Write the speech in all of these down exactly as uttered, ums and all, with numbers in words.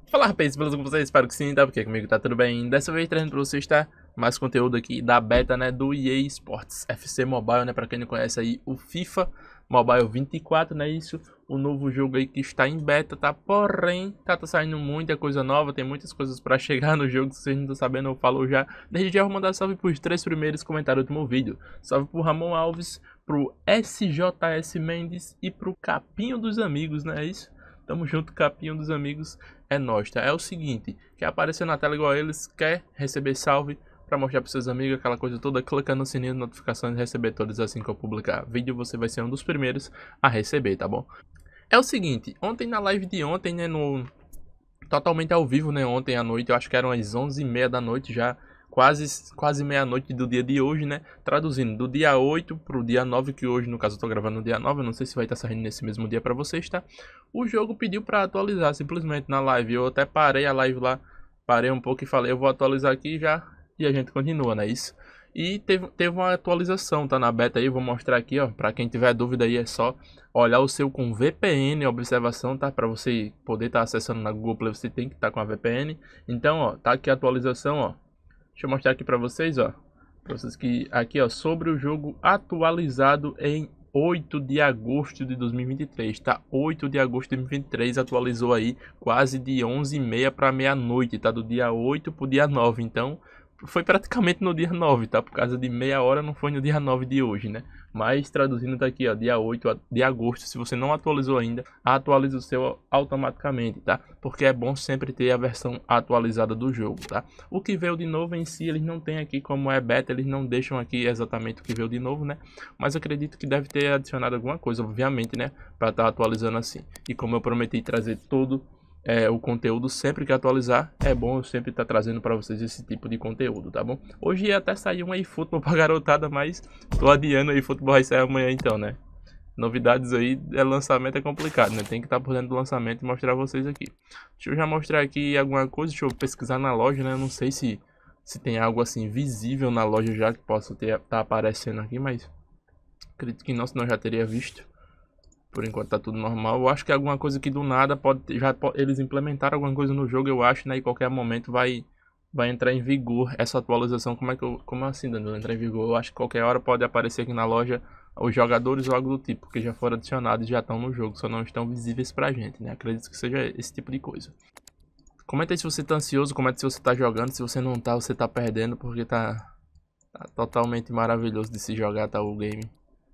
Fala rapaz, beleza com vocês? Espero que sim, tá? Porque comigo tá tudo bem. Dessa vez trazendo pra vocês, tá? Mais conteúdo aqui da beta, né? Do E A Sports F C Mobile, né? Pra quem não conhece aí, o FIFA Mobile vinte e quatro, né? Isso, o novo jogo aí que está em beta, tá? Porém, tá, tá saindo muita coisa nova, tem muitas coisas pra chegar no jogo. Se vocês não estão sabendo, eu falo já. Desde já vou mandar salve pros três primeiros comentários do último vídeo. Salve pro Ramon Alves, pro S J S Mendes e pro Capinho dos Amigos, né? É isso? Tamo junto, Capinho dos Amigos. É nóis, tá? É o seguinte, quer aparecer na tela igual a eles, quer receber salve pra mostrar pros seus amigos, aquela coisa toda, clica no sininho de notificações e receber todos assim que eu publicar vídeo, você vai ser um dos primeiros a receber, tá bom? É o seguinte, ontem na live de ontem, né, no... totalmente ao vivo, né, ontem à noite, eu acho que eram as onze e meia da noite já, quase, quase meia-noite do dia de hoje, né, traduzindo, do dia oito pro dia nove, que hoje, no caso, eu tô gravando no dia nove, eu não sei se vai estar saindo nesse mesmo dia pra vocês, tá? O jogo pediu pra atualizar, simplesmente, na live, eu até parei a live lá, parei um pouco e falei, eu vou atualizar aqui já, e a gente continua, não é isso? E teve, teve uma atualização, tá na beta aí, eu vou mostrar aqui, ó, pra quem tiver dúvida aí, é só olhar o seu com V P N, observação, tá? Pra você poder estar acessando na Google Play, você tem que estar com a V P N. Então, ó, tá aqui a atualização, ó. Deixa eu mostrar aqui pra vocês, ó. Pra vocês que aqui, ó, sobre o jogo atualizado em oito de agosto de dois mil e vinte e três, tá? oito de agosto de dois mil e vinte e três atualizou aí quase de onze e meia para meia-noite, tá? Do dia oito pro dia nove, então foi praticamente no dia nove, tá? Por causa de meia hora não foi no dia nove de hoje, né? Mas traduzindo tá aqui, ó, dia oito de agosto. Se você não atualizou ainda, atualize o seu automaticamente, tá? Porque é bom sempre ter a versão atualizada do jogo, tá? O que veio de novo em si, eles não tem aqui, como é beta, eles não deixam aqui exatamente o que veio de novo, né? Mas acredito que deve ter adicionado alguma coisa, obviamente, né? Para estar tá atualizando assim. E como eu prometi trazer todo É, o conteúdo sempre que atualizar, é bom eu sempre estar tá trazendo para vocês esse tipo de conteúdo, tá bom? Hoje ia até sair um eFootball pra garotada, mas tô adiando aí, eFootball vai sair amanhã então, né? Novidades aí, é lançamento é complicado, né? Tem que estar tá por dentro do lançamento e mostrar vocês aqui. Deixa eu já mostrar aqui alguma coisa, deixa eu pesquisar na loja, né? Eu não sei se, se tem algo assim visível na loja já que possa estar tá aparecendo aqui, mas acredito que não, senão eu já teria visto. Por enquanto tá tudo normal. Eu acho que alguma coisa que do nada pode já pode, eles implementaram alguma coisa no jogo, eu acho, né? E qualquer momento vai vai entrar em vigor essa atualização. Como é que eu, como assim, Danilo, entrar em vigor? Eu acho que qualquer hora pode aparecer aqui na loja os jogadores ou algo do tipo, que já foram adicionados e já estão no jogo, só não estão visíveis pra gente, né? Acredito que seja esse tipo de coisa. Comenta aí se você tá ansioso, comenta se você tá jogando, se você não tá, você tá perdendo, porque tá, tá totalmente maravilhoso de se jogar, tá, o game.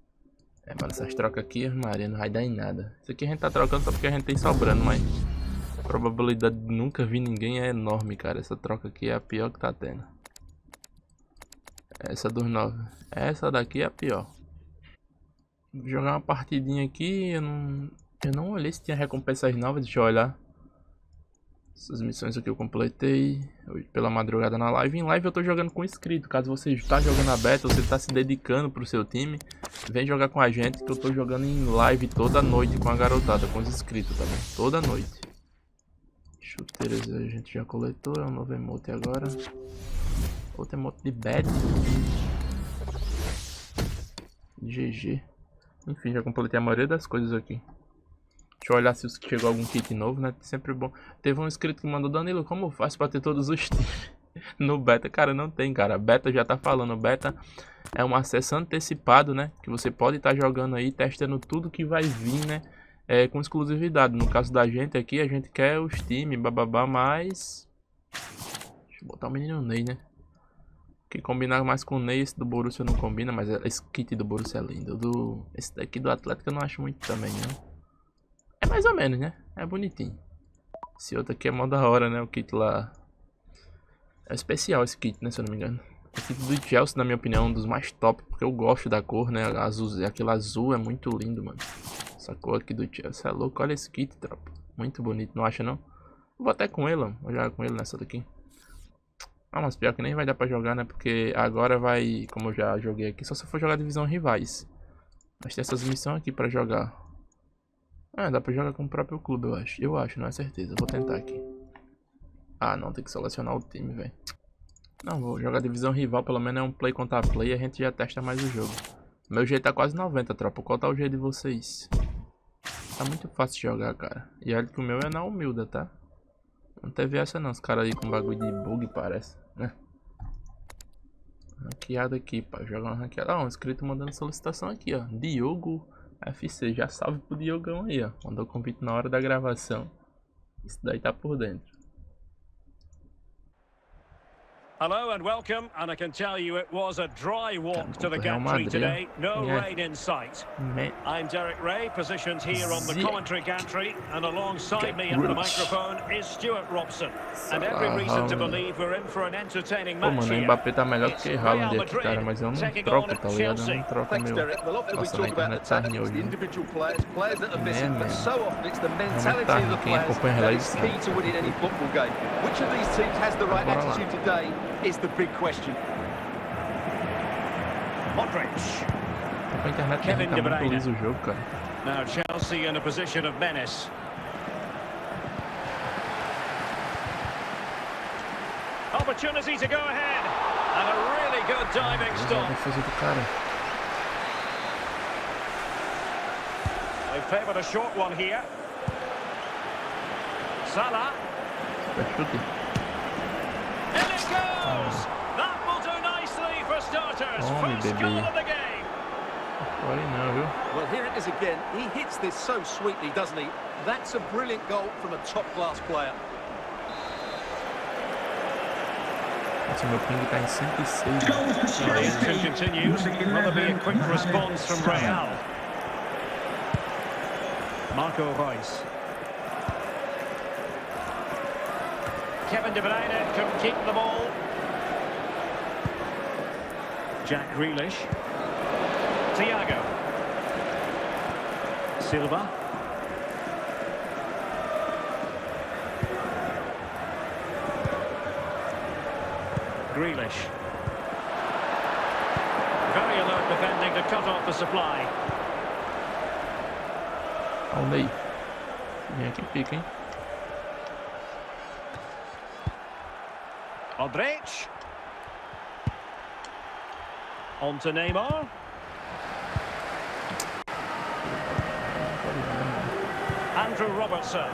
É, mano, essas trocas aqui, Maria, não vai dar em nada. Isso aqui a gente tá trocando só porque a gente tem sobrando, mas a probabilidade de nunca vir ninguém é enorme, cara. Essa troca aqui é a pior que tá tendo. Essa dos nove. Essa daqui é a pior. Vou jogar uma partidinha aqui, eu não... Eu não olhei se tinha recompensas novas, deixa eu olhar. Essas missões aqui eu completei hoje pela madrugada na live. Em live eu tô jogando com inscrito. Caso você está jogando a beta, você está se dedicando pro seu time, vem jogar com a gente, que eu tô jogando em live toda noite com a garotada, com os inscritos também. Toda noite. Chuteiras a gente já coletou, é um novo emote agora. Outro emote de bad. G G. Enfim, já completei a maioria das coisas aqui. Deixa eu olhar se chegou algum kit novo, né? Sempre bom. Teve um inscrito que mandou: Danilo, como faz pra ter todos os times no beta? Cara, não tem, cara. Beta já tá falando. Beta é um acesso antecipado, né? Que você pode estar tá jogando aí, testando tudo que vai vir, né? É, com exclusividade. No caso da gente aqui, a gente quer os times, bababá, mas... Deixa eu botar o menino Ney, né? Que combinar mais com o Ney, esse do Borussia não combina, mas esse kit do Borussia é lindo. Do... Esse daqui do Atlético eu não acho muito também, não. É mais ou menos, né? É bonitinho. Esse outro aqui é mó da hora, né? O kit lá. É especial esse kit, né? Se eu não me engano. O kit do Chelsea, na minha opinião, é um dos mais top. Porque eu gosto da cor, né? Azul, aquele azul é muito lindo, mano. Essa cor aqui do Chelsea é louco. Olha esse kit, tropa. Muito bonito, não acha, não? Vou até com ele, ó. Vou jogar com ele nessa daqui. Ah, mas pior que nem vai dar pra jogar, né? Porque agora vai... Como eu já joguei aqui, só se eu for jogar divisão rivais. Mas tem essas missões aqui pra jogar. Ah, dá pra jogar com o próprio clube, eu acho. Eu acho, não é certeza. Vou tentar aqui. Ah, não, tem que selecionar o time, velho. Não, vou jogar divisão rival, pelo menos é um play contra play, a gente já testa mais o jogo. Meu G tá quase noventa, tropa. Qual tá o G de vocês? Tá muito fácil de jogar, cara. E olha que o meu é na humilda, tá? Não teve essa não, os caras aí com bagulho de bug, parece, né? Ranqueada aqui, pá, jogar uma ranqueada. Ó, um inscrito mandando solicitação aqui, ó. Diogo F C, já salve pro Diogão aí, ó. Mandou convite na hora da gravação. Isso daí tá por dentro. Hello and welcome, and I can tell you it was a dry walk to the gantry today. No yeah. rain in sight. Man. I'm Derek Ray, positioned here on the commentary gantry, and alongside me at the microphone is Stuart Robson. And every reason to believe we're in for an entertaining match. Pô, mano, o Mbappé tá melhor do que Haaland aqui, cara, mas eu não troco, tá ligado? Eu não troco meu... Nossa, na internet tá ruim hoje. É, mano. Realmente tá ruim, quem acompanha a relé sabe. Bora lá. Is the big question. Modric. A internet Kevin tá muito liso o jogo, cara. Now Chelsea in a position of menace. Opportunity to go ahead. And a really good diving stop. Defesa do cara. They favoured a short one here. Salah. Chute. That will do nicely for starters. Oh, First goal of the game. Well, here it is again. He hits this so sweetly, doesn't he? That's a brilliant goal from a top-class player. Esse meu ping tá em cento e seis. The action continues. Will there be a quick response from Real? Marco Reus. Kevin De Bruyne can keep the ball. Jack Grealish. Thiago. Silva. Grealish. Very alert defending to cut off the supply. Olha aí. Vem aqui, pica, hein? Modric. On to Neymar. Andrew Robertson.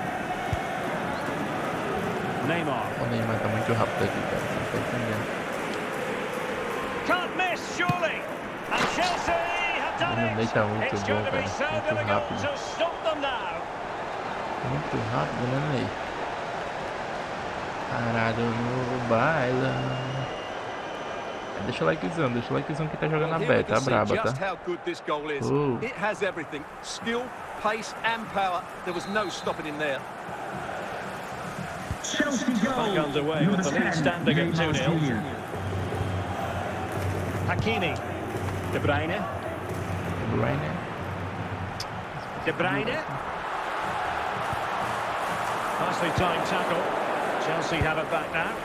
Neymar. O Neymar tá muito rápido aqui, cara. Não tá entendendo. Can't miss, surely. And Chelsea have done it. Ney tá muito It's bom, going to be cara. so Muito difficult rápido. to stop them now. Muito rápido, né, Ney? Parado no bailão. Deixa o likezão, deixa o likezão que tá jogando a beta, tá braba, tá? Uh. It has everything. Skill, pace and power. There was no stopping him there. Back underway with the lead standing at two nil. Hakimi. De Bruyne. De Bruyne. De Bruyne. Nicely timed tackle. Chelsea have it back now.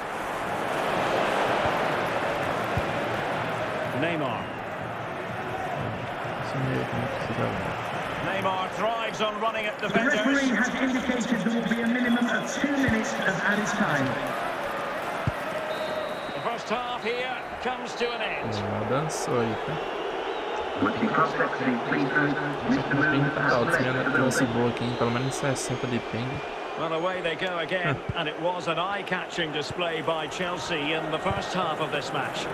Neymar. Neymar thrives on running at defenders. The referee has indicated there will be a minimum of two minutes of added time. The first half here comes to an end. Dançou aí, tá? O ping tá alto, se minha lance boa aqui, pelo menos sessenta de ping. Well, away they go again, and it was an eye-catching display by Chelsea in the first half of this match.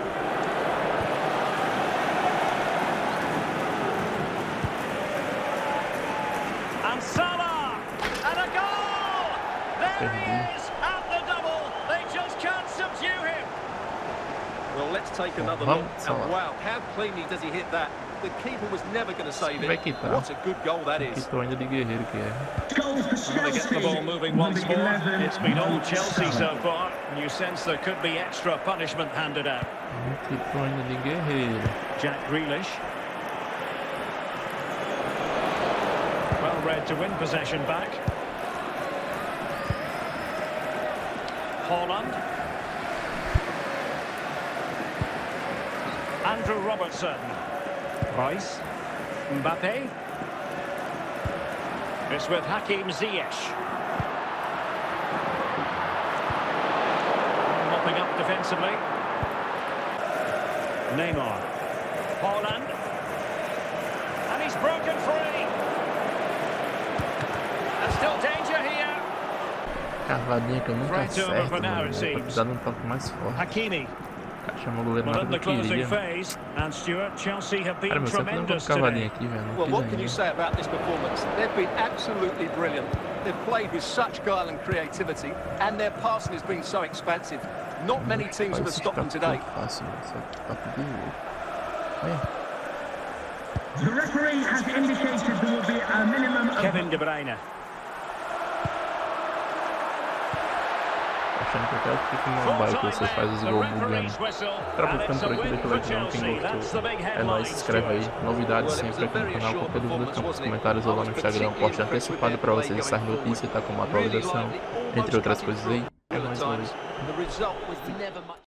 And Salah! And a goal! There he is! At the double! They just can't subdue him! Well, let's take another look. And wow, how cleanly does he hit that? The keeper was never going to save it. What a good goal that is. Quitou ainda de guerreiro que é. Well, they get the ball moving once more. It's been all Chelsea so far, and you sense there could be extra punishment handed out. Quitou ainda de guerreiro. Jack Grealish. Well read to win possession back. Haaland. Andrew Robertson. Reus. Mbappe. It's with Hakim Ziyech. Mopping up defensively. Neymar. Haaland. And he's broken free. And still danger here. cavadinha que eu nunca acerto, mano. Pra precisar de um toque mais forte. Hakimi. Chamou o goleiro na hora que eu queria. Cara, meu, só que não vou cavadinha aqui, velho. Não Well, what can quis you say about this performance? They've been absolutely brilliant. They've played with such guile and creativity, and their passing has been so expansive. Not many teams would have stopped them today. The referee has indicated there will be a minimum of... Kevin De Bruyne. Achando que eu quero que fique no mobile que vocês fazem os gols bugando. Pra ficando por aqui, deixa o like não, quem gostou. É nóis, se inscreve aí. Novidades sempre aqui no canal. Qualquer dúvida, fica nos comentários ou lá no Instagram. Poste antecipado pra vocês essas notícias, tá com uma atualização, entre outras coisas aí. É nóis, valeu.